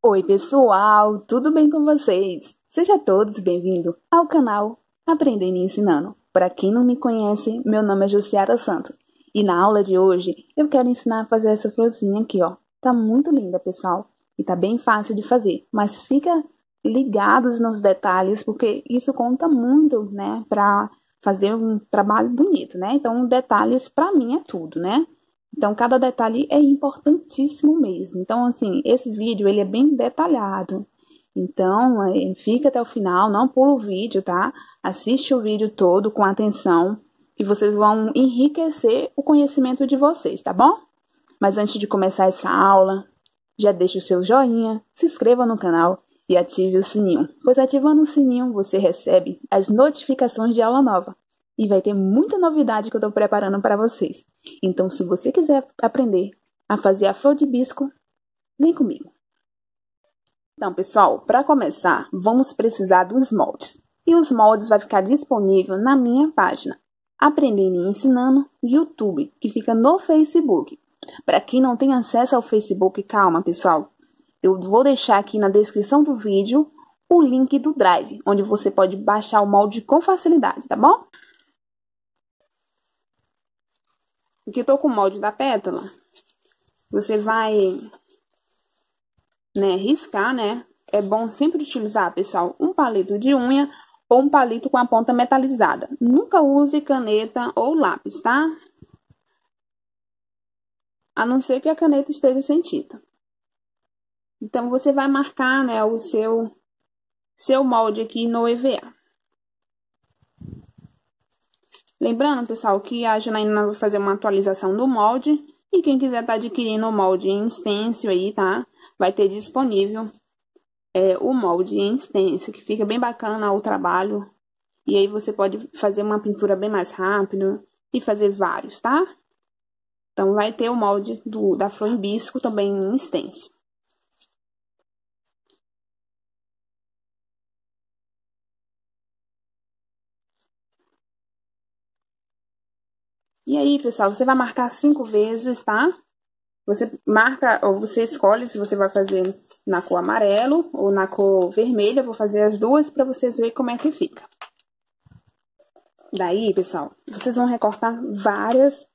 Oi, pessoal, tudo bem com vocês? Sejam todos bem-vindos ao canal Aprendendo e Ensinando. Para quem não me conhece, meu nome é Josiara Santos e na aula de hoje eu quero ensinar a fazer essa florzinha aqui, ó. Tá muito linda, pessoal, e tá bem fácil de fazer, mas fica ligados nos detalhes porque isso conta muito, né, para fazer um trabalho bonito, né? Então, detalhes para mim é tudo, né? Então, cada detalhe é importantíssimo mesmo. Então, assim, esse vídeo, ele é bem detalhado. Então, fica até o final, não pula o vídeo, tá? Assiste o vídeo todo com atenção, que vocês vão enriquecer o conhecimento de vocês, tá bom? Mas antes de começar essa aula, já deixa o seu joinha, se inscreva no canal e ative o sininho, pois ativando o sininho você recebe as notificações de aula nova. E vai ter muita novidade que eu estou preparando para vocês. Então, se você quiser aprender a fazer a flor de hibisco, vem comigo. Então, pessoal, para começar, vamos precisar dos moldes. E os moldes vai ficar disponível na minha página, Aprendendo e Ensinando YouTube, que fica no Facebook. Para quem não tem acesso ao Facebook, calma, pessoal. Eu vou deixar aqui na descrição do vídeo o link do Drive, onde você pode baixar o molde com facilidade, tá bom? Aqui eu tô com o molde da pétala. Você vai, riscar, né? É bom sempre utilizar, pessoal, um palito de unha ou um palito com a ponta metalizada. Nunca use caneta ou lápis, tá? A não ser que a caneta esteja sem tinta. Então, você vai marcar, né, o seu molde aqui no EVA. Lembrando, pessoal, que a Janaína vai fazer uma atualização do molde. E quem quiser estar adquirindo o molde em stencil aí, tá? Vai ter disponível o molde em stencil, que fica bem bacana o trabalho. E aí você pode fazer uma pintura bem mais rápido e fazer vários, tá? Então, vai ter o molde da flor em hibisco também em stencil. E aí, pessoal, você vai marcar 5 vezes, tá? Você marca, ou você escolhe se você vai fazer na cor amarelo ou na cor vermelha. Eu vou fazer as duas para vocês verem como é que fica. Daí, pessoal, vocês vão recortar várias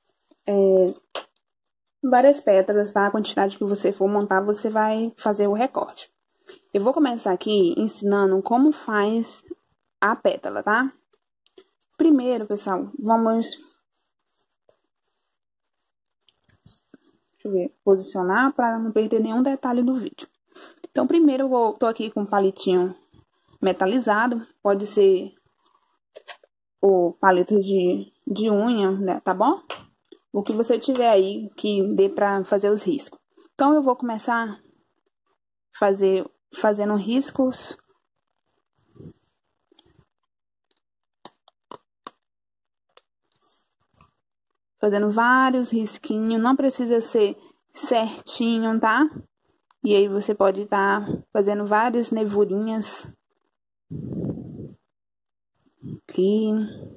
pétalas, tá? A quantidade que você for montar, você vai fazer o recorte. Eu vou começar aqui ensinando como faz a pétala, tá? Primeiro, pessoal, vamos... Deixa eu ver, posicionar para não perder nenhum detalhe do vídeo. Então, primeiro eu tô aqui com um palitinho metalizado, pode ser o palito de unha, né, tá bom? O que você tiver aí que dê para fazer os riscos. Então, eu vou começar fazendo riscos. Fazendo vários risquinhos, não precisa ser certinho, tá? E aí você pode estar fazendo várias nevurinhas. Aqui.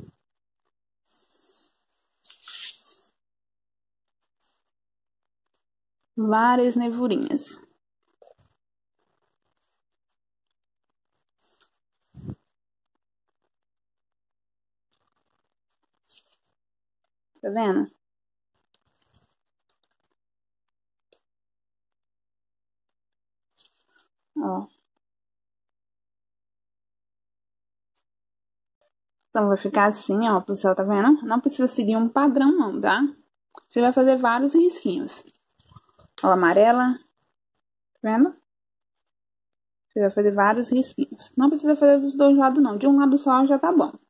Várias nevurinhas. Tá vendo? Ó. Então, vai ficar assim, ó, pessoal, tá vendo? Não precisa seguir um padrão, não, tá? Você vai fazer vários risquinhos. Ó, amarela. Tá vendo? Você vai fazer vários risquinhos. Não precisa fazer dos dois lados, não. De um lado só já tá bom.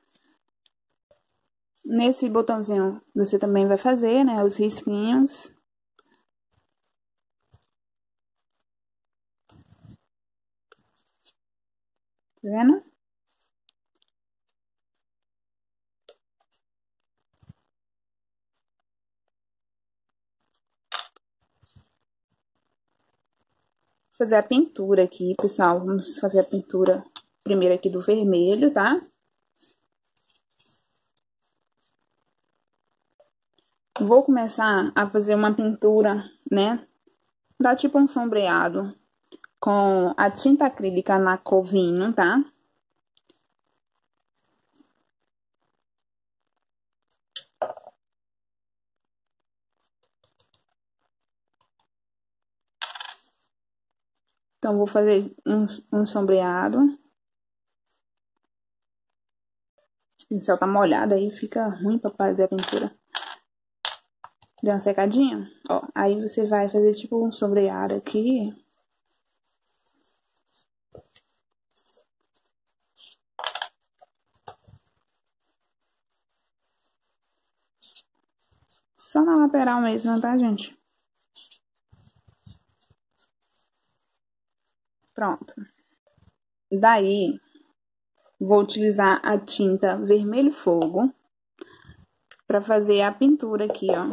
Nesse botãozinho, você também vai fazer, né, os risquinhos. Tá vendo? Fazer a pintura aqui, pessoal. Vamos fazer a pintura primeiro aqui do vermelho, tá? Vou começar a fazer uma pintura, né? Dá tipo um sombreado com a tinta acrílica na cor vinho, tá? Então, vou fazer um sombreado. O pincel tá molhado, aí fica ruim pra fazer a pintura. Deu uma secadinha? Ó, aí você vai fazer tipo um sombreado aqui. Só na lateral mesmo, tá, gente? Pronto. Daí, vou utilizar a tinta vermelho fogo para fazer a pintura aqui, ó.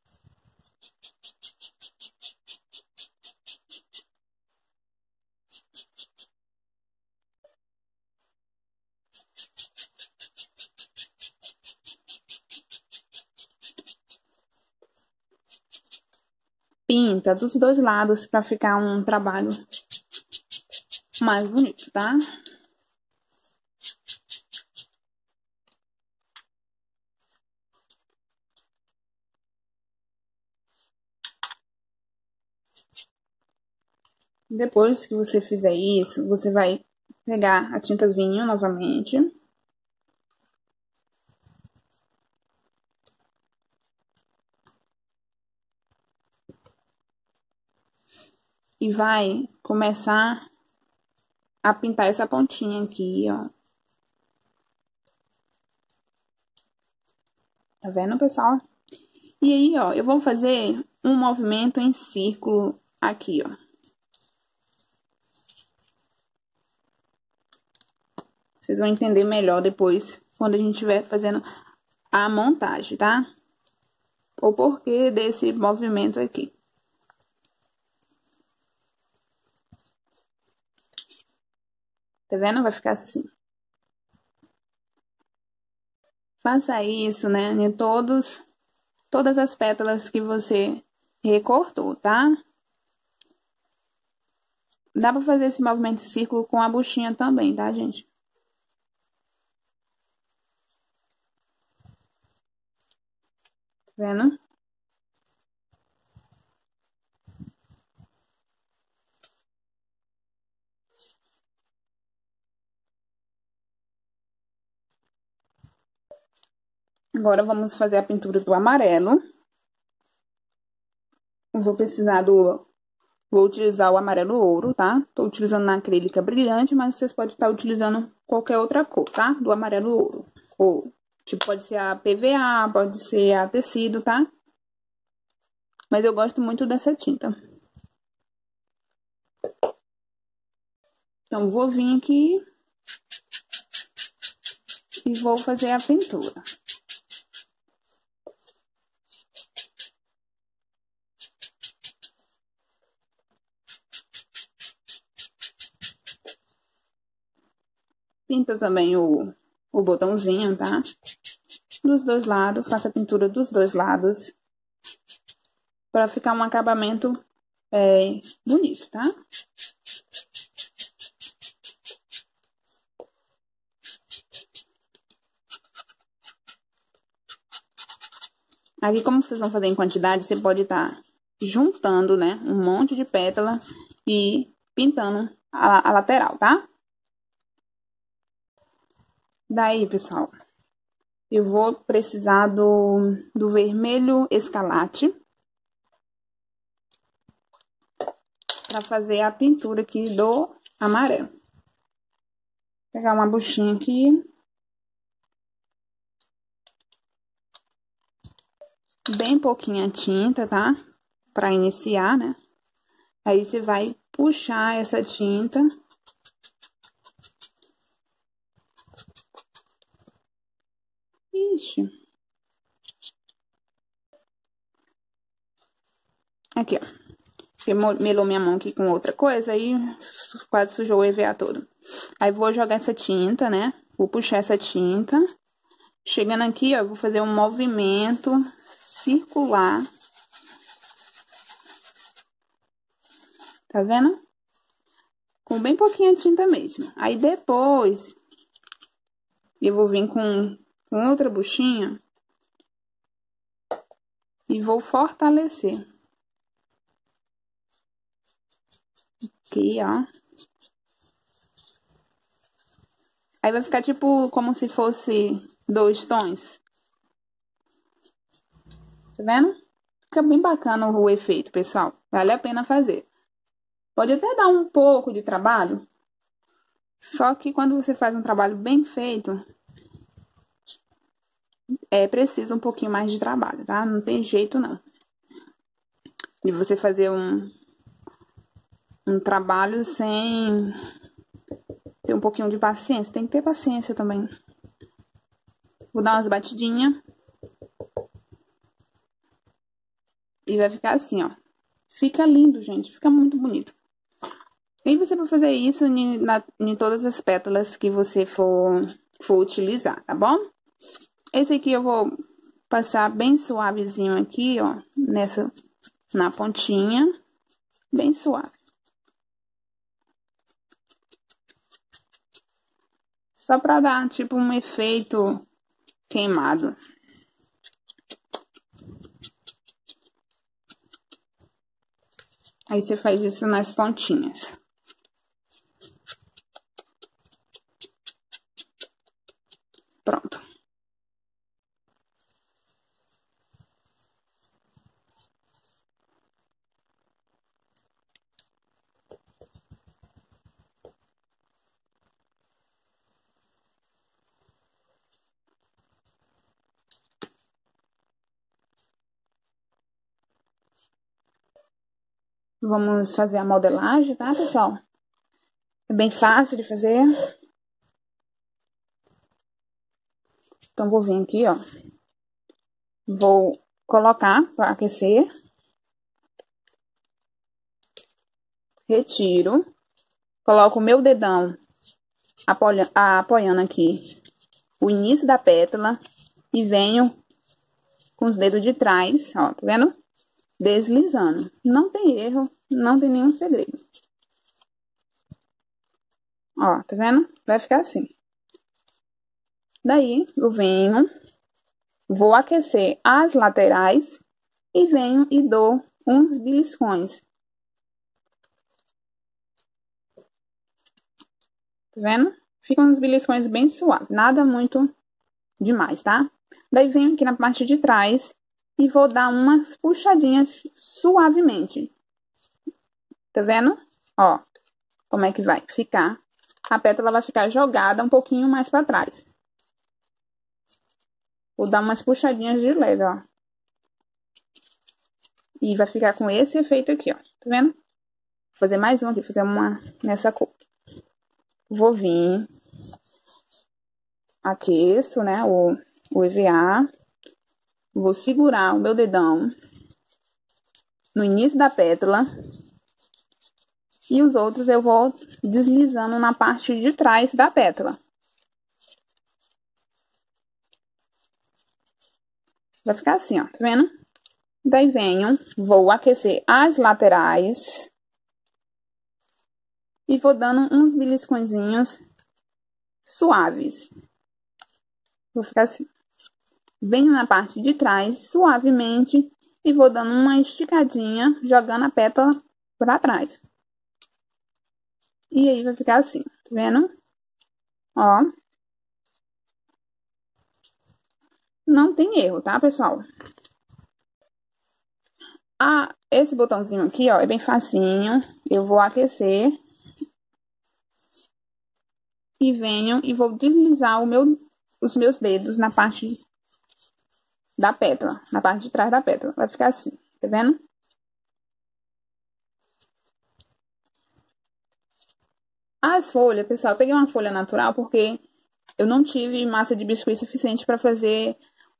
Pinta dos dois lados para ficar um trabalho mais bonito, tá? Depois que você fizer isso, você vai pegar a tinta vinho novamente. E vai começar a pintar essa pontinha aqui, ó. Tá vendo, pessoal? E aí, ó, eu vou fazer um movimento em círculo aqui, ó. Vocês vão entender melhor depois, quando a gente estiver fazendo a montagem, tá? O porquê desse movimento aqui. Tá vendo? Vai ficar assim. Faça isso, né, em todas as pétalas que você recortou, tá? Dá pra fazer esse movimento de círculo com a buchinha também, tá, gente? Tá vendo? Agora, vamos fazer a pintura do amarelo. Vou utilizar o amarelo ouro, tá? Tô utilizando na acrílica brilhante, mas vocês podem estar utilizando qualquer outra cor, tá? Do amarelo ouro. Ou, tipo, pode ser a PVA, pode ser a tecido, tá? Mas eu gosto muito dessa tinta. Então, vou vir aqui e vou fazer a pintura. Pinta também o botãozinho, tá? Dos dois lados, faça a pintura dos dois lados. Pra ficar um acabamento bonito, tá? Aqui, como vocês vão fazer em quantidade, você pode estar juntando, né, um monte de pétala e pintando a lateral, tá? Daí, pessoal, eu vou precisar do vermelho escarlate para fazer a pintura aqui do amarelo. Vou pegar uma buchinha aqui. Bem pouquinha tinta, tá? Pra iniciar, né? Aí, você vai puxar essa tinta. Ixi. Aqui, ó. Porque melou minha mão aqui com outra coisa, aí quase sujou o EVA todo. Aí, vou jogar essa tinta, né? Vou puxar essa tinta. Chegando aqui, ó, vou fazer um movimento circular. Tá vendo? com bem pouquinha tinta mesmo. Aí depois eu vou vir com outra buchinha e vou fortalecer. Aqui, ó. Aí vai ficar tipo como se fosse 2 tons. Tá vendo? Fica bem bacana o efeito, pessoal. Vale a pena fazer. Pode até dar um pouco de trabalho. Só que quando você faz um trabalho bem feito, é preciso um pouquinho mais de trabalho, tá? Não tem jeito, não. De você fazer um trabalho sem ter um pouquinho de paciência. Tem que ter paciência também. Vou dar umas batidinhas. E vai ficar assim, ó. Fica lindo, gente. Fica muito bonito. E você vai fazer isso em todas as pétalas que você for utilizar, tá bom? Esse aqui eu vou passar bem suavezinho aqui, ó. Na pontinha. Bem suave. Só pra dar, tipo, um efeito queimado. Aí você faz isso nas pontinhas. Pronto. Vamos fazer a modelagem, tá, pessoal? É bem fácil de fazer. Então, vou vir aqui, ó. Vou colocar para aquecer. Retiro. Coloco o meu dedão apoiando aqui o início da pétala. E venho com os dedos de trás, ó, tá vendo? Deslizando. Não tem erro, não tem nenhum segredo. Ó, tá vendo? Vai ficar assim. Daí, eu venho, vou aquecer as laterais e venho e dou uns beliscões. Tá vendo? Ficam uns beliscões bem suaves, nada muito demais, tá? Daí, venho aqui na parte de trás e vou dar umas puxadinhas suavemente. Tá vendo? Ó, como é que vai ficar. A pétala vai ficar jogada um pouquinho mais pra trás. Vou dar umas puxadinhas de leve, ó. E vai ficar com esse efeito aqui, ó. Tá vendo? Vou fazer mais um aqui, fazer uma nessa cor. Vou vir. Aqueço, né, o EVA. Vou segurar o meu dedão no início da pétala. E os outros eu vou deslizando na parte de trás da pétala. Vai ficar assim, ó, tá vendo? Daí venho, vou aquecer as laterais. E vou dando uns beliscõezinhos suaves. Vou ficar assim. Venho na parte de trás, suavemente. E vou dando uma esticadinha, jogando a pétala pra trás. E aí vai ficar assim, tá vendo? Ó. Não tem erro, tá, pessoal? Esse botãozinho aqui, ó, é bem facinho. Eu vou aquecer. E venho e vou deslizar os meus dedos na parte da pétala. Na parte de trás da pétala. Vai ficar assim, tá vendo? As folhas, pessoal, eu peguei uma folha natural porque eu não tive massa de biscuit suficiente para fazer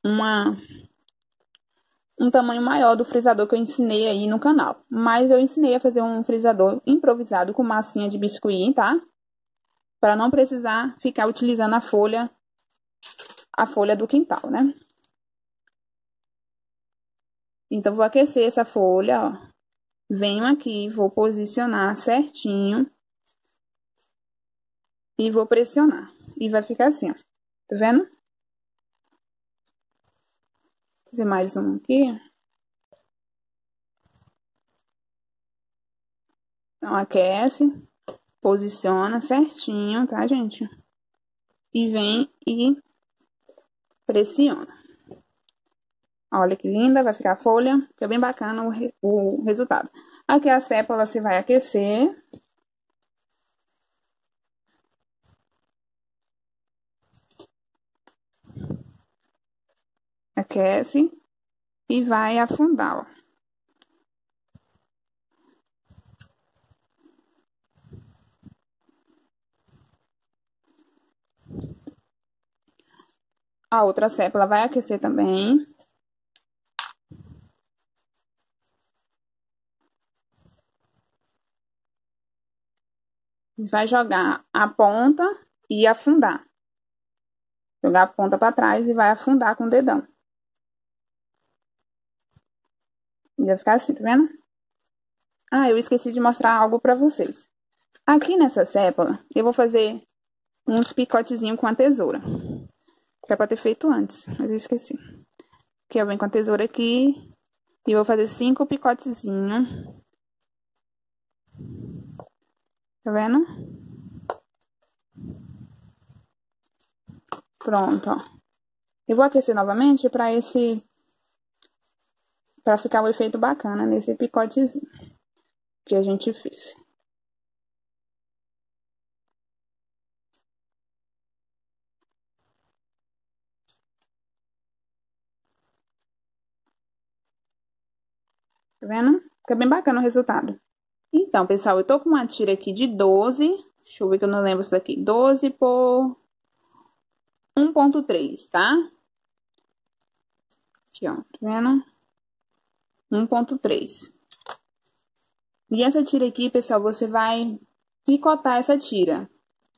um tamanho maior do frisador que eu ensinei aí no canal. Mas eu ensinei a fazer um frisador improvisado com massinha de biscuit, tá? Para não precisar ficar utilizando a folha do quintal, né? Então, vou aquecer essa folha, ó. Venho aqui, vou posicionar certinho e vou pressionar. E vai ficar assim, ó. Tá vendo? Vou fazer mais um aqui. Então, aquece, posiciona certinho, tá, gente? E vem e pressiona. Olha que linda, vai ficar a folha. Fica bem bacana o resultado. Aqui a sépola você vai aquecer. Aquece e vai afundar, ó. A outra sépola vai aquecer também. Vai jogar a ponta e afundar. Jogar a ponta para trás e vai afundar com o dedão. E vai ficar assim, tá vendo? Ah, eu esqueci de mostrar algo para vocês. Aqui nessa sépola, eu vou fazer uns picotezinhos com a tesoura. Que é pra ter feito antes, mas eu esqueci. Que eu venho com a tesoura aqui e vou fazer 5 picotezinhos. Tá vendo? Pronto, ó. Eu vou aquecer novamente pra ficar o efeito bacana nesse picotezinho que a gente fez. Tá vendo? Fica bem bacana o resultado. Então, pessoal, eu tô com uma tira aqui de 12. Deixa eu ver que eu não lembro isso daqui. 12 por 1,3, tá? Aqui, ó. Tá vendo? 1,3. E essa tira aqui, pessoal, você vai picotar essa tira.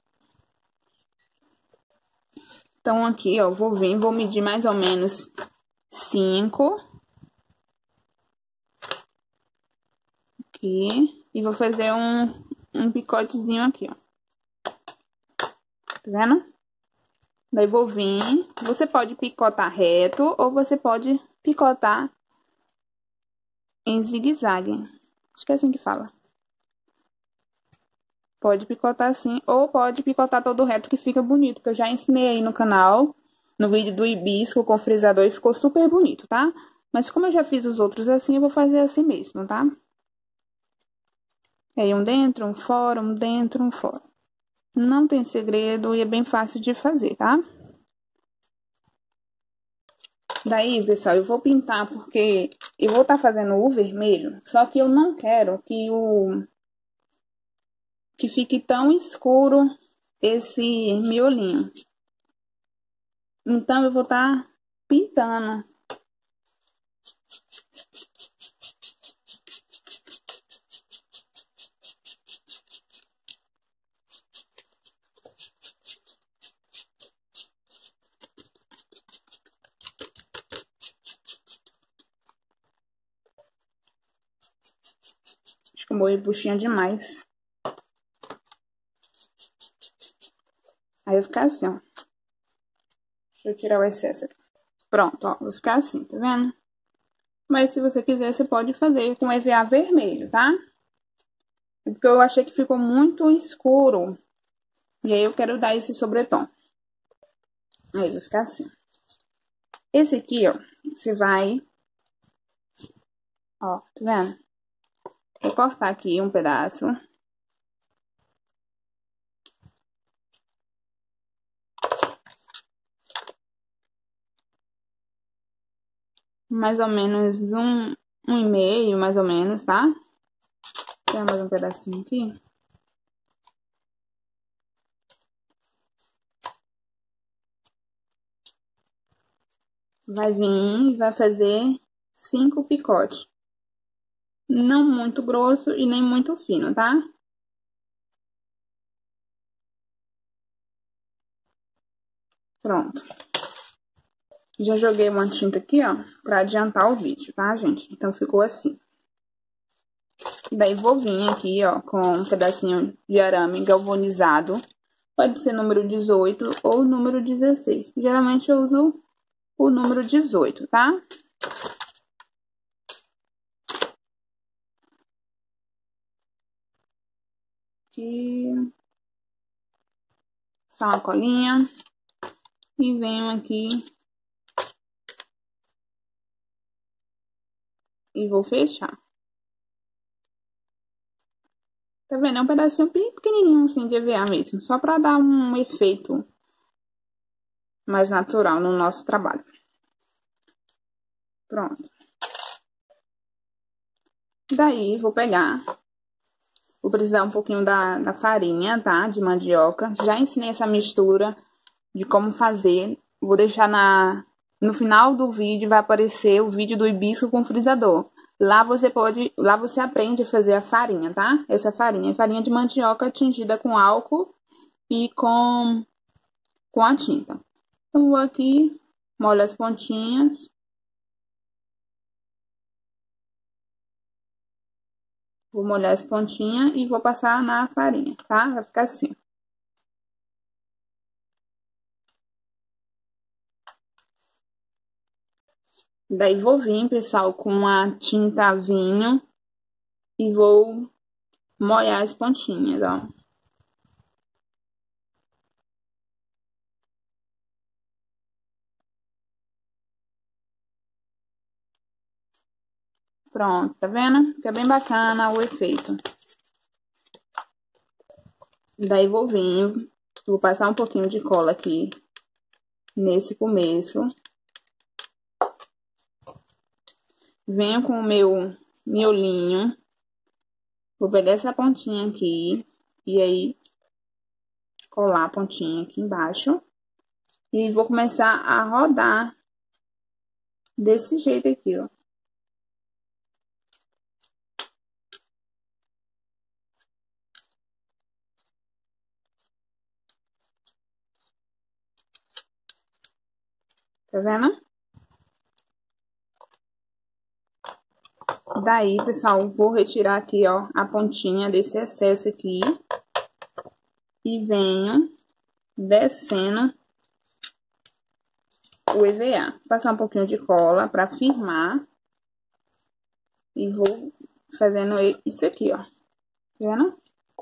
Então, aqui, ó, vou medir mais ou menos 5. Aqui. E vou fazer um picotezinho aqui, ó. Tá vendo? Daí vou vir. Você pode picotar reto ou você pode picotar em zigue-zague. Acho que é assim que fala. Pode picotar assim ou pode picotar todo reto que fica bonito. Porque eu já ensinei aí no canal, no vídeo do hibisco com frisador e ficou super bonito, tá? Mas como eu já fiz os outros assim, eu vou fazer assim mesmo, tá? Aí um dentro, um fora, um dentro, um fora. Não tem segredo e é bem fácil de fazer, tá? Daí, pessoal, eu vou pintar porque eu vou estar fazendo o vermelho, só que eu não quero que fique tão escuro esse miolinho. Então, eu vou estar pintando. Acho que eu molhei buchinha demais. Aí vai ficar assim, ó. Deixa eu tirar o excesso aqui. Pronto, ó. Vai ficar assim, tá vendo? Mas se você quiser, você pode fazer com EVA vermelho, tá? Porque eu achei que ficou muito escuro. E aí eu quero dar esse sobretom. Aí vai ficar assim. Esse aqui, ó, você vai... Ó, tá vendo? Vou cortar aqui um pedaço. Mais ou menos um e meio, mais ou menos, tá? Tem mais um pedacinho aqui. Vai vir e vai fazer 5 picotes. Não muito grosso e nem muito fino, tá? Pronto. Já joguei uma tinta aqui, ó, pra adiantar o vídeo, tá, gente? Então, ficou assim. Daí, vou vir aqui, ó, com um pedacinho de arame galvanizado. Pode ser número 18 ou número 16. Geralmente eu uso o número 18, tá? Aqui. Só uma colinha. E venho aqui. E vou fechar. Tá vendo? É um pedacinho bem pequenininho assim de EVA mesmo. Só pra dar um efeito mais natural no nosso trabalho. Pronto. Daí, vou pegar. Vou precisar um pouquinho da farinha, tá? De mandioca. Já ensinei essa mistura de como fazer. Vou deixar no final do vídeo, vai aparecer o vídeo do hibisco com frisador. Lá você aprende a fazer a farinha, tá? Essa farinha é farinha de mandioca tingida com álcool e com a tinta. Então, vou aqui, molho as pontinhas. Vou molhar as pontinhas e vou passar na farinha, tá? Vai ficar assim. Daí, vou vir, pessoal, com a tinta vinho e vou molhar as pontinhas, ó. Pronto, tá vendo? Fica bem bacana o efeito. Daí, vou vir, vou passar um pouquinho de cola aqui nesse começo. Venho com o meu miolinho. Vou pegar essa pontinha aqui e aí colar a pontinha aqui embaixo. E vou começar a rodar desse jeito aqui, ó. Tá vendo? Daí, pessoal, vou retirar aqui, ó, a pontinha desse excesso aqui. E venho descendo o EVA. Passar um pouquinho de cola pra firmar. E vou fazendo isso aqui, ó. Tá vendo?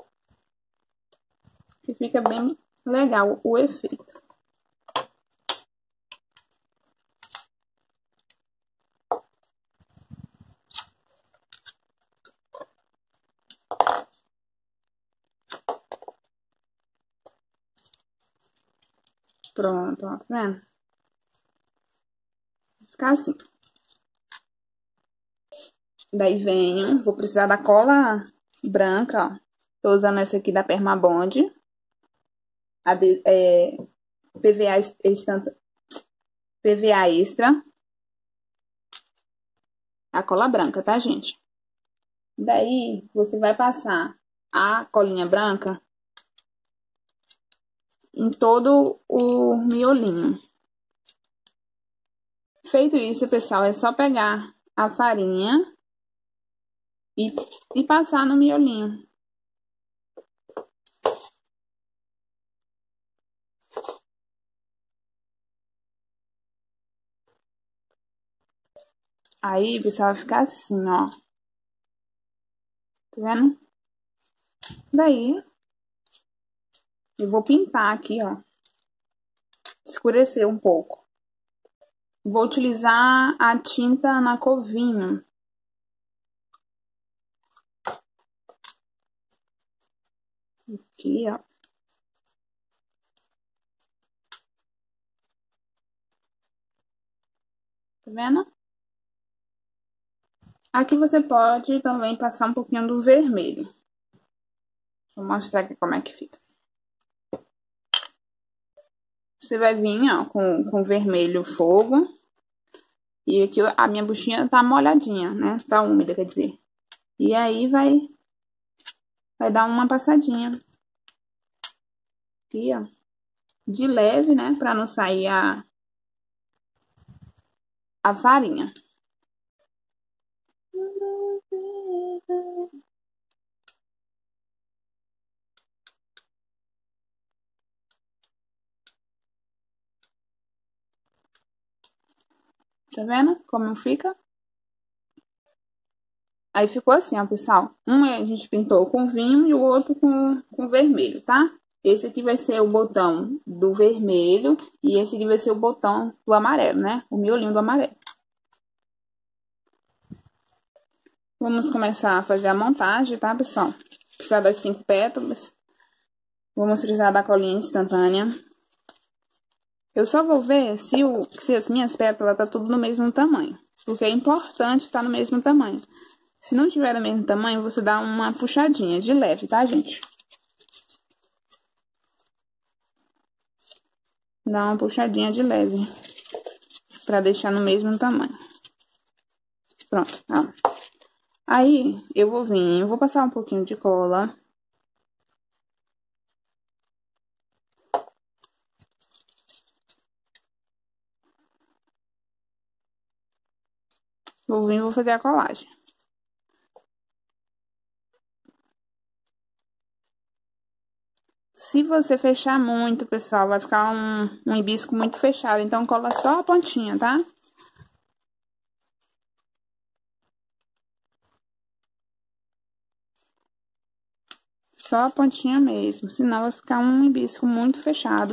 Que fica bem legal o efeito. Pronto, ó, tá vendo? Vai ficar assim. Daí venho, vou precisar da cola branca, ó. Tô usando essa aqui da Permabond. PVA extra. A cola branca, tá, gente? Daí, você vai passar a colinha branca em todo o miolinho. Feito isso, pessoal, é só pegar a farinha e passar no miolinho. Aí, pessoal, vai ficar assim, ó. Tá vendo? Daí, eu vou pintar aqui, ó. Escurecer um pouco. Vou utilizar a tinta na cor vinho. Aqui, ó. Tá vendo? Aqui você pode também passar um pouquinho do vermelho. Vou mostrar aqui como é que fica. Você vai vir, ó, com vermelho fogo. E aqui a minha buchinha tá molhadinha, né? Tá úmida, quer dizer. E aí vai dar uma passadinha. Aqui, ó. De leve, né? Pra não sair a farinha. Tá vendo como fica? Aí ficou assim, ó, pessoal. Um a gente pintou com vinho e o outro com vermelho, tá? Esse aqui vai ser o botão do vermelho e esse aqui vai ser o botão do amarelo, né? O miolinho do amarelo. Vamos começar a fazer a montagem, tá, pessoal? Precisar das 5 pétalas. Vamos precisar da colinha instantânea. Eu só vou ver se as minhas pétalas tá tudo no mesmo tamanho. Porque é importante estar no mesmo tamanho. Se não tiver no mesmo tamanho, você dá uma puxadinha de leve, tá, gente? Dá uma puxadinha de leve. Pra deixar no mesmo tamanho. Pronto, ó. Aí, eu vou passar um pouquinho de cola. Vou fazer a colagem. Se você fechar muito, pessoal, vai ficar um hibisco muito fechado. Então, cola só a pontinha, tá? Só a pontinha mesmo, senão vai ficar um hibisco muito fechado.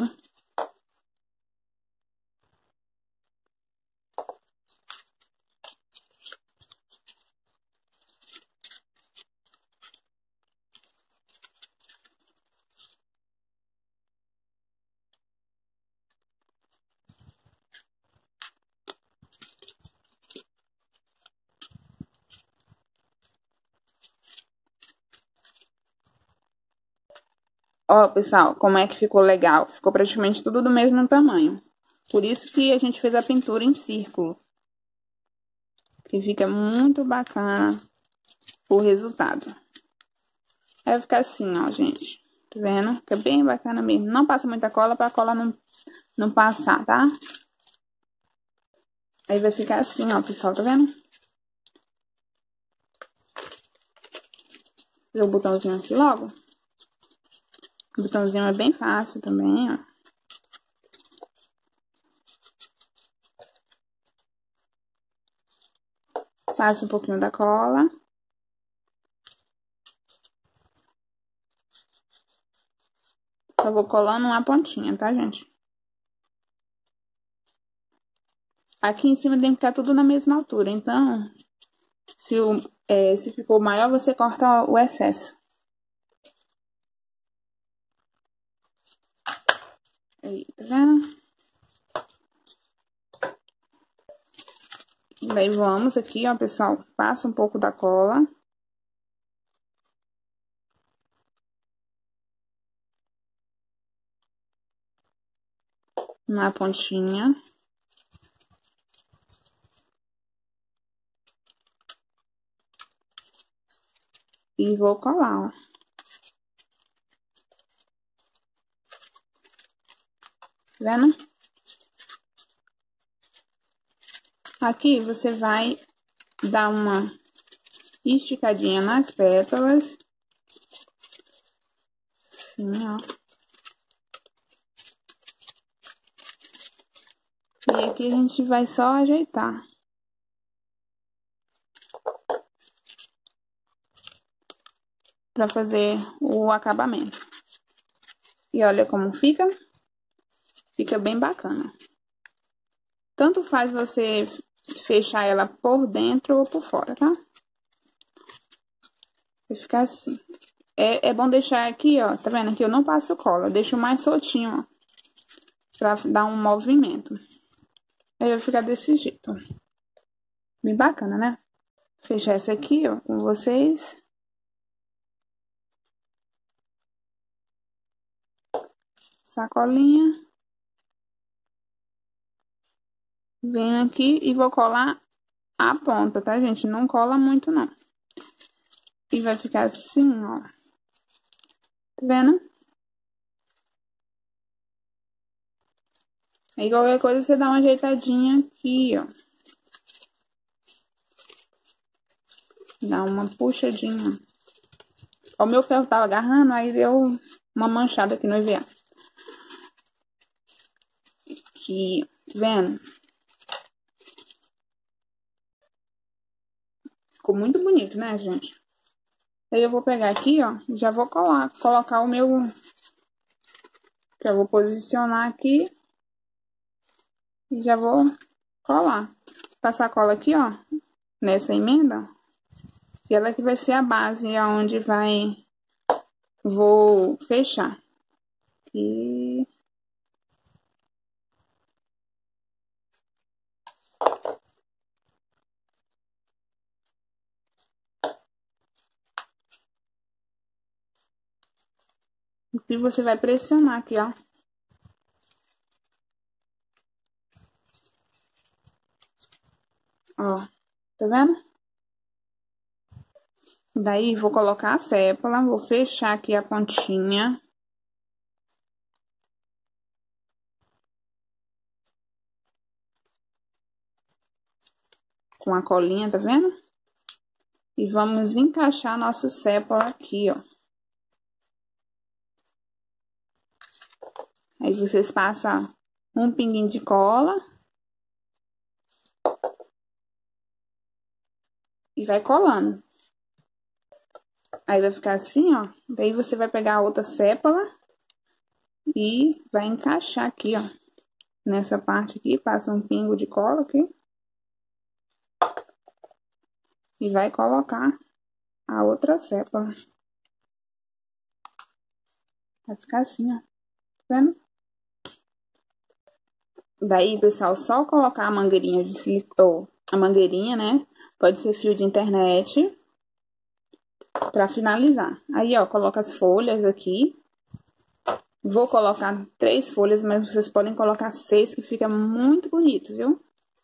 Ó, pessoal, como é que ficou legal? Ficou praticamente tudo do mesmo tamanho. Por isso que a gente fez a pintura em círculo. Que fica muito bacana o resultado. Aí vai ficar assim, ó, gente. Tá vendo? Fica bem bacana mesmo. Não passa muita cola pra cola não passar, tá? Aí vai ficar assim, ó, pessoal, tá vendo? Fazer o botãozinho aqui logo. O botãozinho é bem fácil também, ó. Passa um pouquinho da cola. Só vou colando uma pontinha, tá, gente? Aqui em cima tem que ficar tudo na mesma altura, então, se ficou maior, você corta o excesso. Aí, tá vendo? Daí vamos aqui, ó, pessoal, passa um pouco da cola. Na pontinha. E vou colar, ó. Tá vendo? Aqui você vai dar uma esticadinha nas pétalas. Assim, ó. E aqui a gente vai só ajeitar. Pra fazer o acabamento. E olha como fica. Fica bem bacana. Tanto faz você fechar ela por dentro ou por fora, tá? Vai ficar assim. É bom deixar aqui, ó. Tá vendo? Aqui eu não passo cola. Eu deixo mais soltinho, ó. Pra dar um movimento. Aí vai ficar desse jeito, ó. Bem bacana, né? Fechar essa aqui, ó, com vocês. Sacolinha. Venho aqui e vou colar a ponta, tá, gente? Não cola muito, não. E vai ficar assim, ó. Tá vendo? Aí qualquer coisa você dá uma ajeitadinha aqui, ó. Dá uma puxadinha. O meu ferro tava agarrando, aí deu uma manchada aqui no EVA. Aqui, tá vendo? Ficou muito bonito, né, gente? Aí eu vou pegar aqui, ó, já vou colocar o meu... Que eu vou posicionar aqui. E já vou colar. Passar a cola aqui, ó, nessa emenda. E ela que vai ser a base aonde vai... Vou fechar. E... E você vai pressionar aqui, ó. Ó, tá vendo? Daí, vou colocar a sépola, vou fechar aqui a pontinha. Com a colinha, tá vendo? E vamos encaixar a nossa sépola aqui, ó. Aí, vocês passam um pinguinho de cola. E vai colando. Aí, vai ficar assim, ó. Daí, você vai pegar a outra sépola e vai encaixar aqui, ó. Nessa parte aqui, passa um pingo de cola aqui. E vai colocar a outra sépola. Vai ficar assim, ó. Tá vendo? Daí, pessoal, só colocar a mangueirinha de silicone, a mangueirinha, né? Pode ser fio de internet. Pra finalizar. Aí, ó, coloca as folhas aqui. Vou colocar 3 folhas, mas vocês podem colocar 6, que fica muito bonito, viu?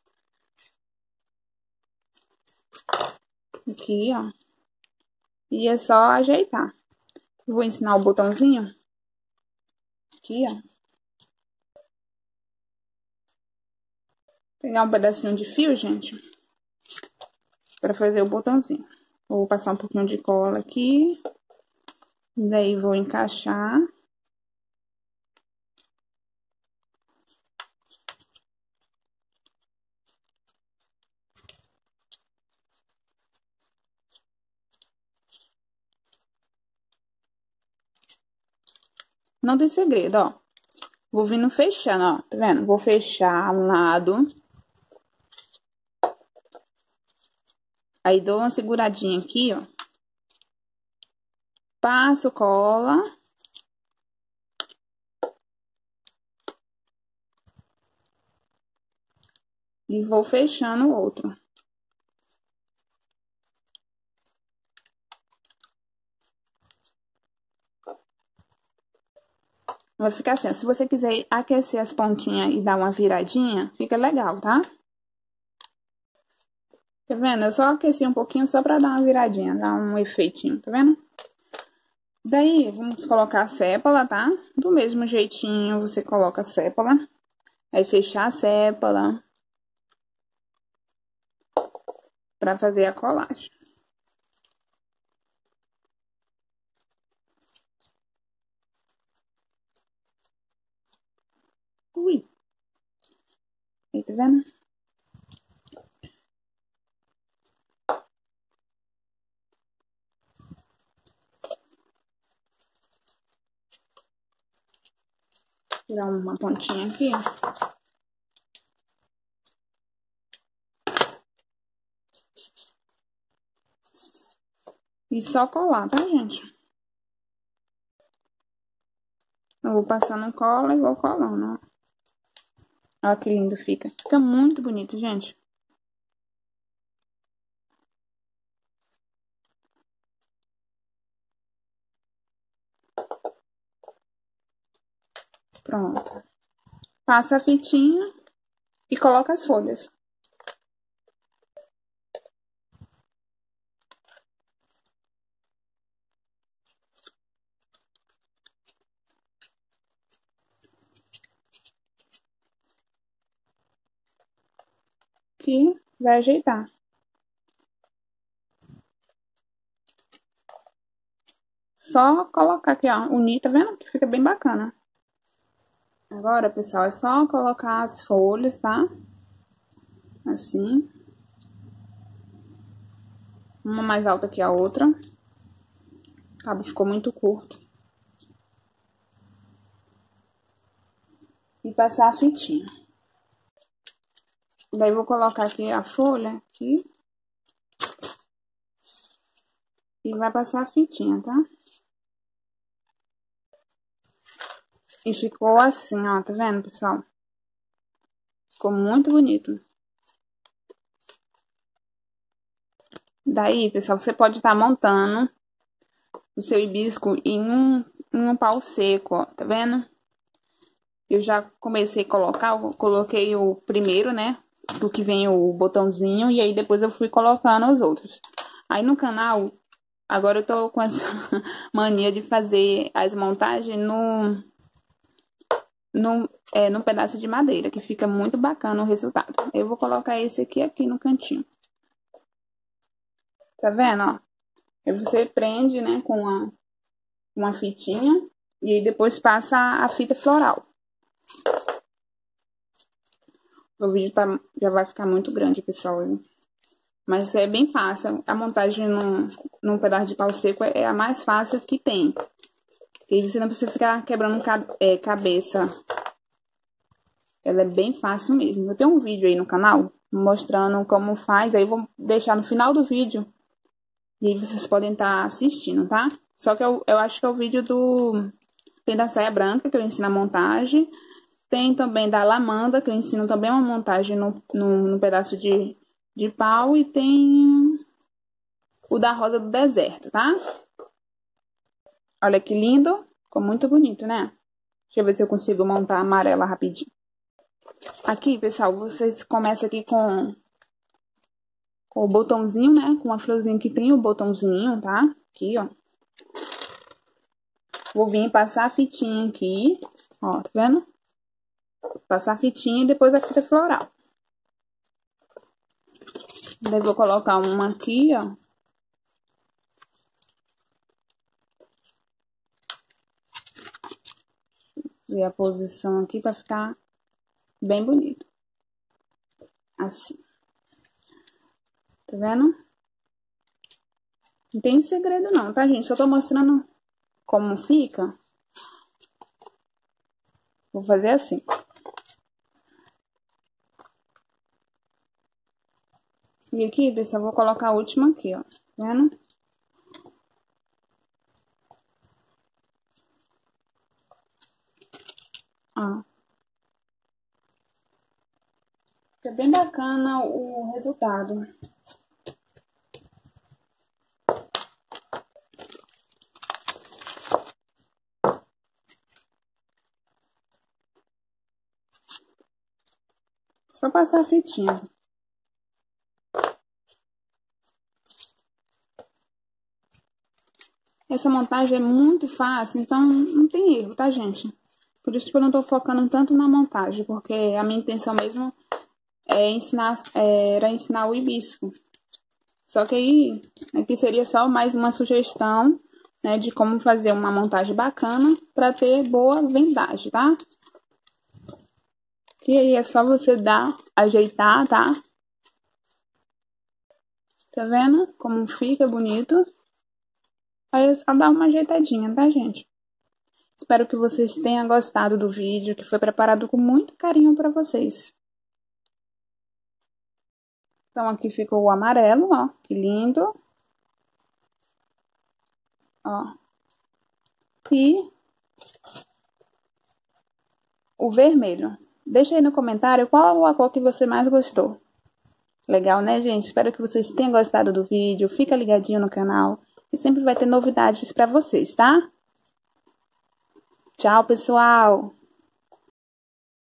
Aqui, ó. E é só ajeitar. Vou ensinar o botãozinho. Aqui, ó. Pegar um pedacinho de fio, gente. Pra fazer o botãozinho. Vou passar um pouquinho de cola aqui. Daí, vou encaixar. Não tem segredo, ó. Vou vindo fechando, ó. Tá vendo? Vou fechar um lado. Aí, dou uma seguradinha aqui, ó. Passo cola. E vou fechando o outro. Vai ficar assim, ó. Se você quiser aquecer as pontinhas e dar uma viradinha, fica legal, tá? Tá vendo? Eu só aqueci um pouquinho só pra dar uma viradinha, dar um efeitinho, tá vendo? Daí, vamos colocar a sépola, tá? Do mesmo jeitinho, você coloca a sépola. Aí, fechar a sépola. Pra fazer a colagem. Ui. Aí, tá vendo? Tirar uma pontinha aqui. E só colar, tá, gente? Eu vou passando cola e vou colando, ó. Olha que lindo fica. Fica muito bonito, gente. Pronto. Passa a fitinha e coloca as folhas. Que vai ajeitar. Só colocar aqui, ó, unir, tá vendo? Que fica bem bacana. Agora, pessoal, é só colocar as folhas, tá? Assim. Uma mais alta que a outra. O cabo ficou muito curto. E passar a fitinha. Daí vou colocar aqui a folha aqui. E vai passar a fitinha, tá? E ficou assim, ó, tá vendo, pessoal? Ficou muito bonito. Daí, pessoal, você pode estar montando o seu hibisco em um pau seco, ó, tá vendo? Eu já comecei a colocar, eu coloquei o primeiro, né? Do que vem o botãozinho, e aí depois eu fui colocando os outros. Aí no canal, agora eu tô com essa mania de fazer as montagens num pedaço de madeira, que fica muito bacana o resultado. Eu vou colocar esse aqui no cantinho. Tá vendo, ó? Aí você prende, né, com uma fitinha, e aí depois passa a fita floral. O vídeo já vai ficar muito grande, pessoal. Mas é bem fácil. A montagem num pedaço de pau seco é a mais fácil que tem. E aí você não precisa ficar quebrando cabeça. Ela é bem fácil mesmo. Eu tenho um vídeo aí no canal mostrando como faz. Aí eu vou deixar no final do vídeo. E aí vocês podem estar assistindo, tá? Só que eu acho que é o vídeo tem da saia branca, que eu ensino a montagem. Tem também da lamanda, que eu ensino também uma montagem num pedaço de pau. E tem o da rosa do deserto, tá? Olha que lindo. Ficou muito bonito, né? Deixa eu ver se eu consigo montar a amarela rapidinho. Aqui, pessoal, vocês começam aqui com o botãozinho, né? Com a florzinha que tem o botãozinho, tá? Aqui, ó. Vou vir passar a fitinha aqui. Ó, tá vendo? Passar a fitinha e depois a fita floral. Daí vou colocar uma aqui, ó. Ver a posição aqui pra ficar bem bonito. Assim. Tá vendo? Não tem segredo não, tá, gente? Só tô mostrando como fica. Vou fazer assim. E aqui, pessoal, vou colocar a última aqui, ó. Tá vendo? Ó. Fica bem bacana o resultado. Só passar a fitinha. Essa montagem é muito fácil, então não tem erro, tá, gente? Por isso que eu não tô focando tanto na montagem, porque a minha intenção mesmo era ensinar o hibisco. Só que aí, aqui seria só mais uma sugestão, né, de como fazer uma montagem bacana para ter boa vendagem, tá? E aí é só você ajeitar, tá? Tá vendo como fica bonito? Aí é só dar uma ajeitadinha, tá, gente? Espero que vocês tenham gostado do vídeo, que foi preparado com muito carinho pra vocês. Então, aqui ficou o amarelo, ó, que lindo. Ó. E o vermelho. Deixa aí no comentário qual a cor que você mais gostou. Legal, né, gente? Espero que vocês tenham gostado do vídeo. Fica ligadinho no canal. E sempre vai ter novidades pra vocês, tá? Tchau, pessoal!